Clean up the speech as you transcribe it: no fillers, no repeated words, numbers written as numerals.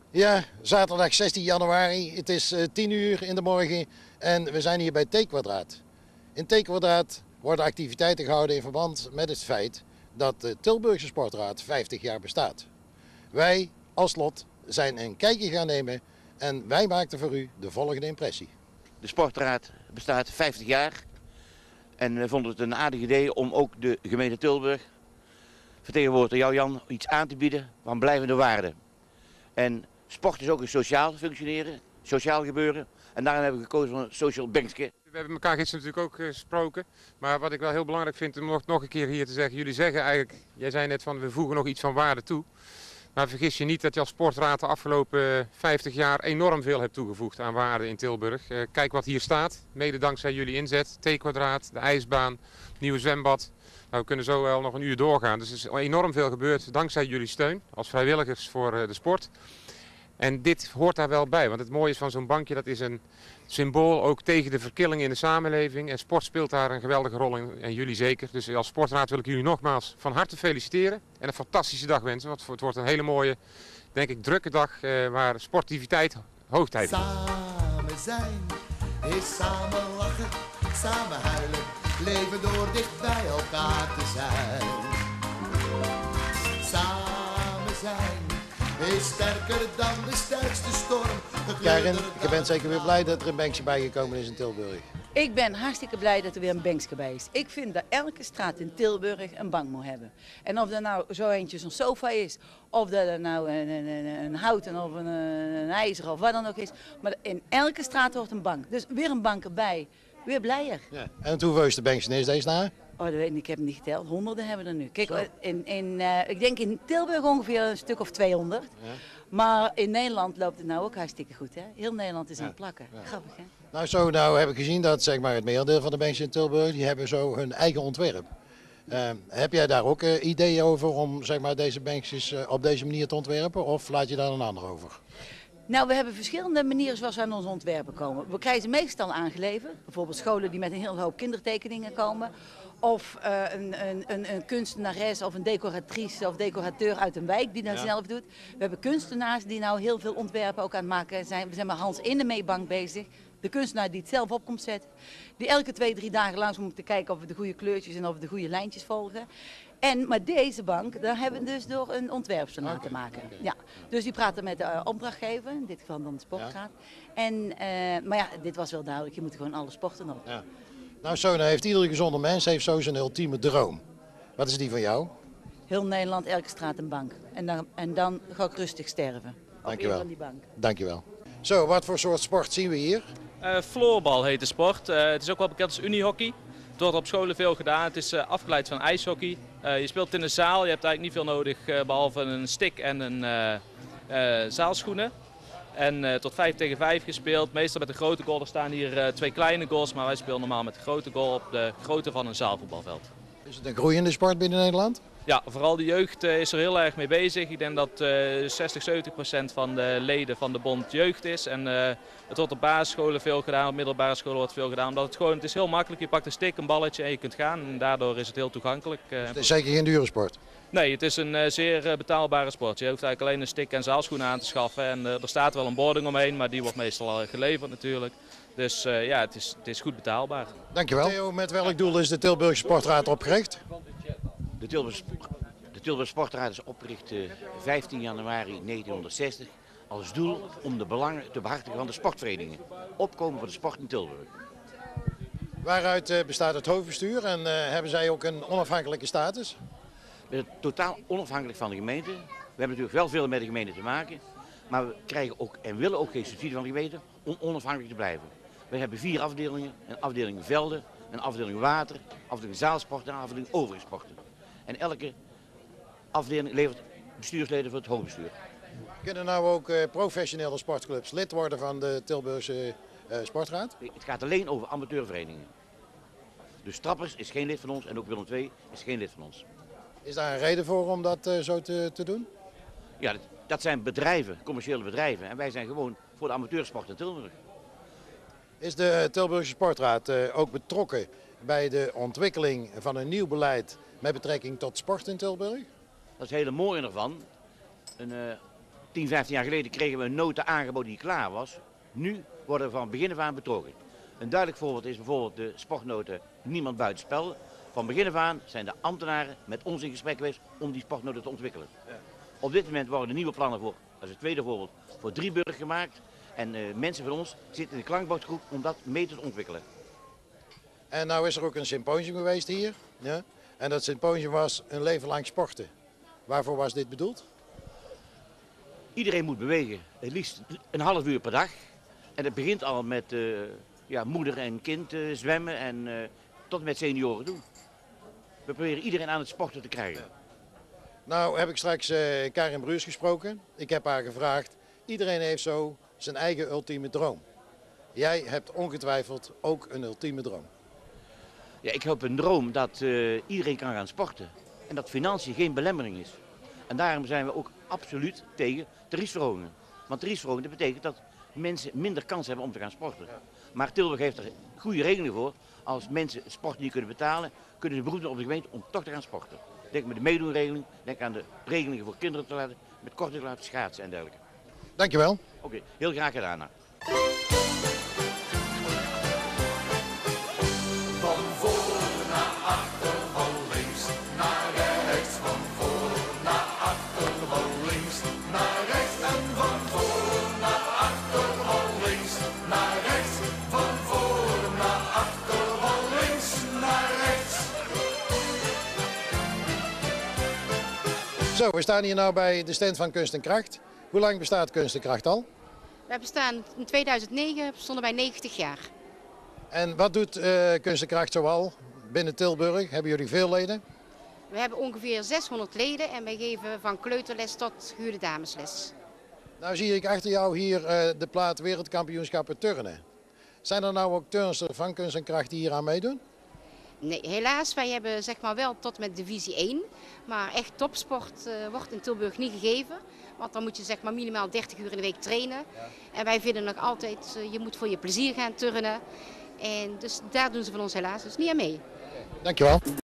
Ja, zaterdag 16 januari. Het is 10 uur in de morgen en we zijn hier bij T-Kwadraat. In T-Kwadraat worden activiteiten gehouden in verband met het feit dat de Tilburgse Sportraad 50 jaar bestaat. Wij als Lot zijn een kijkje gaan nemen en wij maakten voor u de volgende impressie. De Sportraad bestaat 50 jaar en we vonden het een aardig idee om ook de gemeente Tilburg, vertegenwoordiger jou Jan, iets aan te bieden van blijvende waarde. En sport is ook een sociaal functioneren, sociaal gebeuren. En daarom hebben we gekozen voor een social bankje. We hebben elkaar gisteren natuurlijk ook gesproken. Maar wat ik wel heel belangrijk vind om nog een keer hier te zeggen. Jullie zeggen eigenlijk, jij zei net van we voegen nog iets van waarde toe. Maar vergis je niet dat je als sportraad de afgelopen 50 jaar enorm veel hebt toegevoegd aan waarde in Tilburg. Kijk wat hier staat, mede dankzij jullie inzet. T-Kwadraat, de ijsbaan, nieuwe zwembad. Nou, we kunnen zo wel nog een uur doorgaan. Dus er is enorm veel gebeurd dankzij jullie steun als vrijwilligers voor de sport. En dit hoort daar wel bij, want het mooie is van zo'n bankje, dat is een symbool ook tegen de verkilling in de samenleving. En sport speelt daar een geweldige rol in, en jullie zeker. Dus als sportraad wil ik jullie nogmaals van harte feliciteren en een fantastische dag wensen. Want het wordt een hele mooie, denk ik, drukke dag waar sportiviteit hoogtijd is. Samen zijn is samen lachen, samen huilen, leven door dicht bij elkaar te zijn. Samen zijn is sterker dan de sterkste storm. Karin, je bent zeker weer blij dat er een bankje bijgekomen is in Tilburg. Ik ben hartstikke blij dat er weer een bankje bij is. Ik vind dat elke straat in Tilburg een bank moet hebben. En of dat nou zo eentje zo'n sofa is, of dat er nou een houten of een ijzer of wat dan ook is. Maar in elke straat hoort een bank. Dus weer een bank erbij. Weer blijer. Ja. En hoeveelste bankje is deze na? Oh, dat weet ik niet. Ik heb hem niet geteld. Honderden hebben we er nu. Kijk, ik denk in Tilburg ongeveer een stuk of 200. Ja. Maar in Nederland loopt het nou ook hartstikke goed. Hè? Heel Nederland is aan het plakken. Ja. Grappig, hè? Nou heb ik gezien dat zeg maar, het merendeel van de bankjes in Tilburg, die hebben zo hun eigen ontwerp. Heb jij daar ook ideeën over om zeg maar, deze bankjes op deze manier te ontwerpen? Of laat je daar een ander over? Nou, we hebben verschillende manieren zoals we aan onze ontwerpen komen. We krijgen ze meestal aangeleverd. Bijvoorbeeld scholen die met een hele hoop kindertekeningen komen. Of een kunstenares of een decoratrice of decorateur uit een wijk die dat zelf doet. We hebben kunstenaars die nou heel veel ontwerpen ook aan het maken zijn. We zijn met Hans in de Meebank bezig. De kunstenaar die het zelf op komt zetten. Die elke 2-3 dagen langs moet te kijken of we de goede kleurtjes en of we de goede lijntjes volgen. Maar deze bank, daar hebben we dus door een ontwerpster laten maken. Ja. Dus die praten met de opdrachtgever, in dit geval dan de sportraad. Maar ja, dit was wel duidelijk, je moet gewoon alle sporten op. Ja. Nou heeft iedere gezonde mens heeft zo zijn ultieme droom. Wat is die van jou? Heel Nederland, elke straat een bank. En dan ga ik rustig sterven. Dankjewel. Van die bank. Dankjewel. Zo, wat voor soort sport zien we hier? Floorbal heet de sport. Het is ook wel bekend als unihockey. Het wordt op scholen veel gedaan. Het is afgeleid van ijshockey. Je speelt in de zaal. Je hebt eigenlijk niet veel nodig behalve een stick en een zaalschoenen. En tot 5 tegen 5 gespeeld. Meestal met een grote goal. Er staan hier 2 kleine goals, maar wij spelen normaal met de grote goal op de grootte van een zaalvoetbalveld. Is het een groeiende sport binnen Nederland? Ja, vooral de jeugd is er heel erg mee bezig. Ik denk dat 60-70% van de leden van de bond jeugd is. En het wordt op basisscholen veel gedaan, op middelbare scholen wordt veel gedaan. Omdat het is heel makkelijk, je pakt een stick, een balletje en je kunt gaan. En daardoor is het heel toegankelijk. Het is zeker geen dure sport? Nee, het is een zeer betaalbare sport. Je hoeft eigenlijk alleen een stick en zaalschoenen aan te schaffen. En er staat wel een boarding omheen, maar die wordt meestal al geleverd natuurlijk. Dus ja, het is goed betaalbaar. Dankjewel. Theo, met welk doel is de Tilburgse Sportraad opgericht? De Tilburgse Sportraad is opgericht 15 januari 1960 als doel om de belangen te behartigen van de sportverenigingen. Opkomen voor de sport in Tilburg. Waaruit bestaat het hoofdbestuur en hebben zij ook een onafhankelijke status? We zijn totaal onafhankelijk van de gemeente. We hebben natuurlijk wel veel met de gemeente te maken. Maar we krijgen ook en willen ook geen subsidie van de gemeente om onafhankelijk te blijven. We hebben 4 afdelingen. Een afdeling velden, een afdeling water, een afdeling zaalsporten en een afdeling overige sporten. En elke afdeling levert bestuursleden voor het hoofdbestuur. Kunnen nou ook professionele sportclubs lid worden van de Tilburgse Sportraad? Het gaat alleen over amateurverenigingen. Dus Trappers is geen lid van ons en ook Willem II is geen lid van ons. Is daar een reden voor om dat zo te doen? Ja, dat zijn bedrijven, commerciële bedrijven. En wij zijn gewoon voor de amateursport in Tilburg. Is de Tilburgse Sportraad ook betrokken bij de ontwikkeling van een nieuw beleid met betrekking tot sport in Tilburg? Dat is het hele mooie ervan. 10, 15 jaar geleden kregen we een nota aangeboden die klaar was. Nu worden we van begin af aan betrokken. Een duidelijk voorbeeld is bijvoorbeeld de sportnota Niemand Buitenspel. Van begin af aan zijn de ambtenaren met ons in gesprek geweest om die sportnota te ontwikkelen. Op dit moment worden er nieuwe plannen voor, dat is het tweede voorbeeld, voor Drieburg gemaakt. En mensen van ons zitten in de klankbordgroep om dat mee te ontwikkelen. En nou is er ook een symposium geweest hier. Ja? En dat symposium was een leven lang sporten. Waarvoor was dit bedoeld? Iedereen moet bewegen, het liefst een half uur per dag. En het begint al met moeder en kind zwemmen en tot en met senioren doen. We proberen iedereen aan het sporten te krijgen. Nou heb ik straks Karin Bruurs gesproken. Ik heb haar gevraagd, iedereen heeft zo zijn eigen ultieme droom. Jij hebt ongetwijfeld ook een ultieme droom. Ja, ik heb een droom dat iedereen kan gaan sporten. En dat financiën geen belemmering is. En daarom zijn we ook absoluut tegen tariefsverhogingen. Want tariefsverhoging betekent dat mensen minder kans hebben om te gaan sporten. Maar Tilburg heeft er goede regelingen voor. Als mensen sport niet kunnen betalen, kunnen ze beroep doen op de gemeente om toch te gaan sporten. Denk met de meedoenregeling, denk aan de regelingen voor kinderen te laten, met korting laten schaatsen en dergelijke. Dankjewel. Oké, heel graag gedaan. Van voor naar achter, van links naar rechts. Van voor naar achter, van links naar rechts. En van voor naar achter, van links naar rechts. Van voor naar achter, van links naar rechts. Zo, we staan hier nou bij de stand van Kunst en Kracht. Hoe lang bestaat Kunst en Kracht al? Wij bestaan in 2009, bestonden wij 90 jaar. En wat doet Kunst en Kracht zoal binnen Tilburg? Hebben jullie veel leden? We hebben ongeveer 600 leden en wij geven van kleuterles tot gehuurde damesles. Nou zie ik achter jou hier de plaat Wereldkampioenschappen turnen. Zijn er nou ook turnsters van Kunst en Kracht die hier aan meedoen? Nee, helaas, wij hebben zeg maar wel tot met divisie 1. Maar echt topsport wordt in Tilburg niet gegeven. Want dan moet je zeg maar minimaal 30 uur in de week trainen. Ja. En wij vinden nog altijd, je moet voor je plezier gaan turnen. En dus daar doen ze van ons helaas dus niet aan mee. Dankjewel.